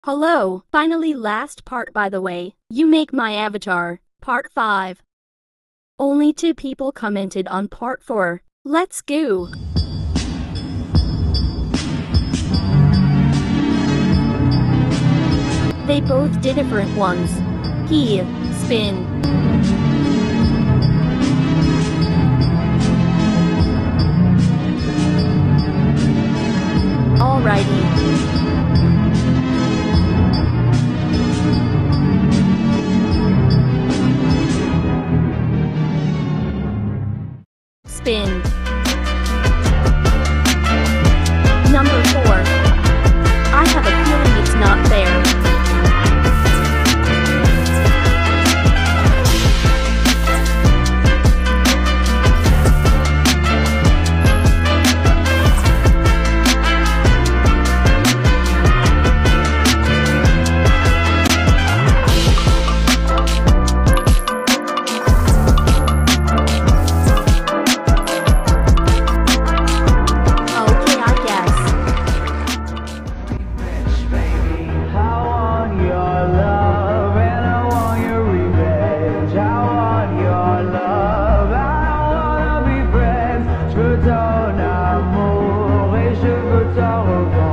Hello, finally last part by the way. You make my avatar, part 5. Only 2 people commented on part 4. Let's go! They both did different ones. He, spin. Alrighty. Spin. Number 4. I have a feeling it's not fair. Ton amour et je veux t'en revoir.